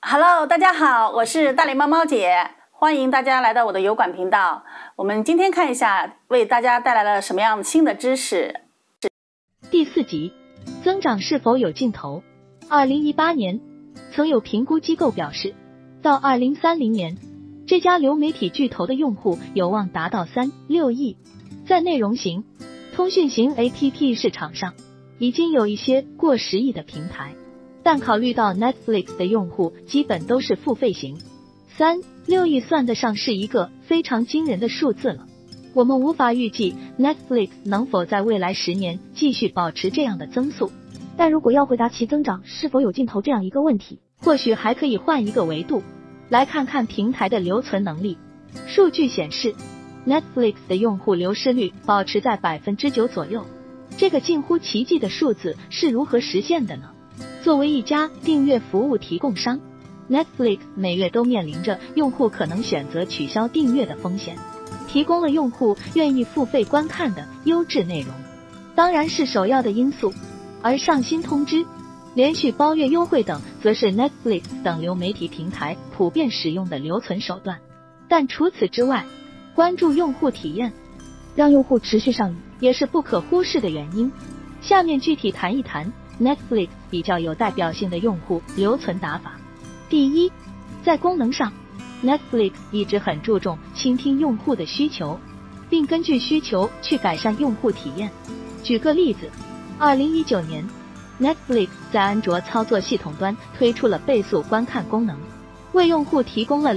Hello， 大家好，我是大脸猫猫姐，欢迎大家来到我的油管频道。我们今天看一下，为大家带来了什么样新的知识。 第4集，增长是否有尽头？2018年，曾有评估机构表示，到2030年，这家流媒体巨头的用户有望达到3.6亿。在内容型、通讯型 APP 市场上，已经有一些过10亿的平台。但考虑到 Netflix 的用户基本都是付费型，3.6亿算得上是一个非常惊人的数字了。我们无法预计 Netflix 能否在未来10年继续保持这样的增速， 但如果要回答其增长是否有尽头这样一个问题， 或许还可以换一个维度，来看看平台的留存能力。数据显示， Netflix 的用户流失率保持在 9% 左右，这个近乎奇迹的数字是如何实现的呢？作为一家订阅服务提供商， Netflix 每月都面临着用户可能选择取消订阅的风险，提供了用户愿意付费观看的优质内容，当然是首要的因素。而上新通知、连续包月优惠等则是 Netflix 等流媒体平台普遍使用的留存手段。但除此之外，关注用户体验， 让用户持续上瘾也是不可忽视的原因。下面具体谈一谈Netflix 比较有代表性的用户留存打法。第一，在功能上， Netflix 一直很注重倾听用户的需求，并根据需求去改善用户体验。举个例子，2019年 Netflix 在安卓操作系统端推出了倍速观看功能，为用户提供了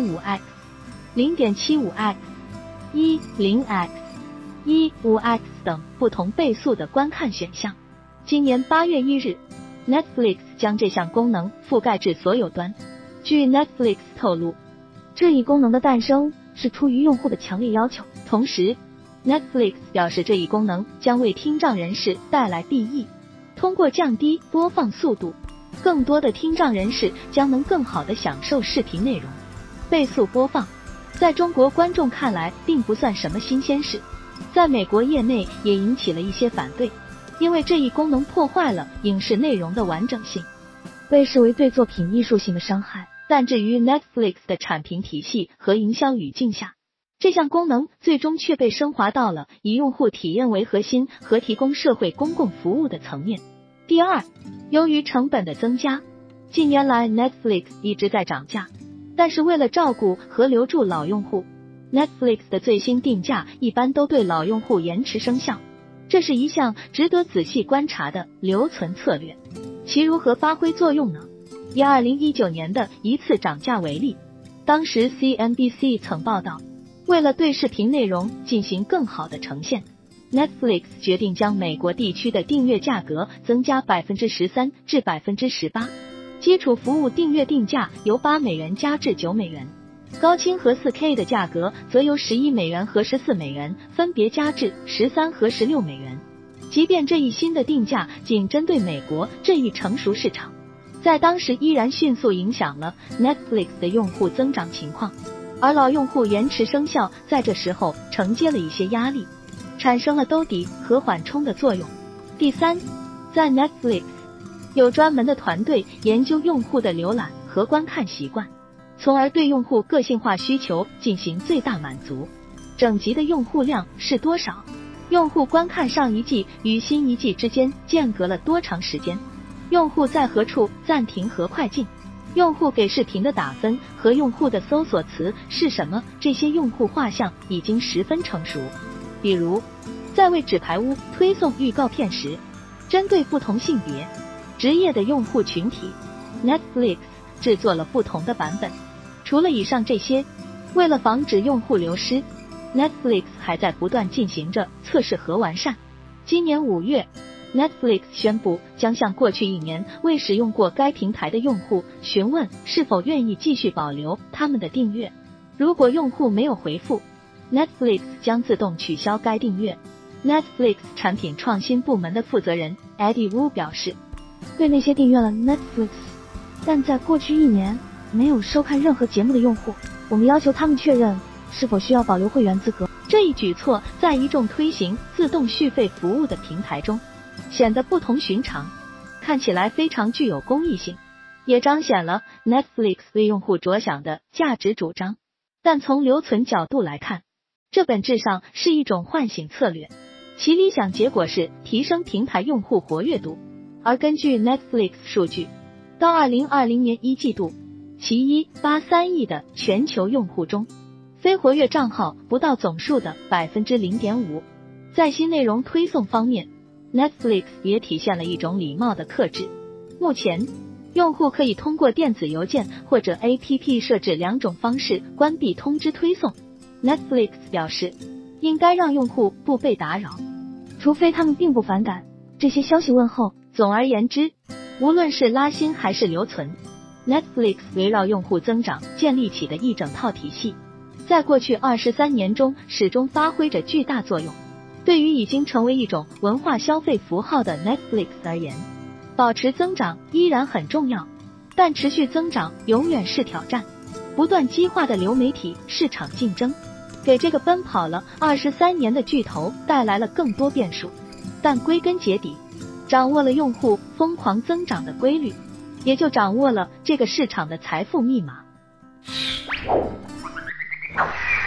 0.5x、0.75x、10x、15x 等不同倍速的观看选项。今年8月1日 Netflix 将这项功能覆盖至所有端。据 Netflix 透露， 这一功能的诞生是出于用户的强烈要求。 同时 Netflix 表示，这一功能将为听障人士带来裨益，通过降低播放速度，更多的听障人士将能更好地享受视频内容。倍速播放在中国观众看来并不算什么新鲜事，在美国业内也引起了一些反对，因为这一功能破坏了影视内容的完整性， 被视为对作品艺术性的伤害。 但至于 Netflix 的产品体系和营销语境下，这项功能最终却被升华到了以用户体验为核心和提供社会公共服务的层面。第二，由于成本的增加，近年来 Netflix 一直在涨价，但是为了照顾和留住老用户， Netflix 的最新定价一般都对老用户延迟生效，这是一项值得仔细观察的留存策略。其如何发挥作用呢？以2019年的一次涨价为例，当时 CNBC 曾报道，为了对视频内容进行更好的呈现， Netflix 决定将美国地区的订阅价格增加 13% 至 18%， 基础服务订阅定价由$8加至$9，高清和 4K 的价格则由$11和$14分别加至$13和$16。即便这一新的定价仅针对美国这一成熟市场，在当时依然迅速影响了 Netflix 的用户增长情况，而老用户延迟生效在这时候承接了一些压力，产生了兜底和缓冲的作用。第三，在 Netflix 有专门的团队研究用户的浏览和观看习惯，从而对用户个性化需求进行最大满足。整集的用户量是多少？用户观看上一季与新一季之间间隔了多长时间？用户在何处暂停和快进？用户给视频的打分和用户的搜索词是什么？这些用户画像已经十分成熟。比如，在为纸牌屋推送预告片时，针对不同性别、职业的用户群体， Netflix 制作了不同的版本。除了以上这些，为了防止用户流失， Netflix 还在不断进行着测试和完善。今年5月，Netflix 宣布将向过去1年未使用过该平台的用户询问是否愿意继续保留他们的订阅。如果用户没有回复， Netflix 将自动取消该订阅。Netflix 产品创新部门的负责人 Eddie Wu 表示， 对那些订阅了 Netflix 但在过去1年没有收看任何节目的用户，我们要求他们确认是否需要保留会员资格。 这一举措在一众推行自动续费服务的平台中显得不同寻常，看起来非常具有公益性。 也彰显了 Netflix 为用户着想的价值主张。但从留存角度来看，这本质上是一种唤醒策略，其理想结果是提升平台用户活跃度。而根据 Netflix 数据，到2020年一季度，其183亿的全球用户中，非活跃账号不到总数的 0.5%。在新内容推送方面， Netflix 也体现了一种礼貌的克制。目前，用户可以通过电子邮件或者 APP 设置2种方式关闭通知推送。Netflix 表示，应该让用户不被打扰， 除非他们并不反感这些消息问候。 总而言之，无论是拉新还是留存， Netflix 围绕用户增长建立起的一整套体系，在过去23年中始终发挥着巨大作用。对于已经成为一种文化消费符号的 Netflix 而言，保持增长依然很重要，但持续增长永远是挑战。不断激化的流媒体市场竞争，给这个奔跑了23年的巨头带来了更多变数，但归根结底，掌握了用户疯狂增长的规律，也就掌握了这个市场的财富密码。